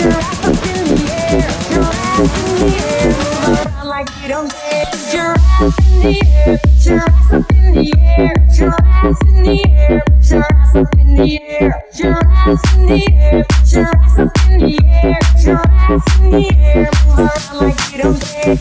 your ass up in the air, your ass in the air, around like you don't care. Your ass in the air, your ass up in the air, your ass in the air, your ass up in the air, your ass in the air, your ass up in the air, your ass in the air, around like you don't care.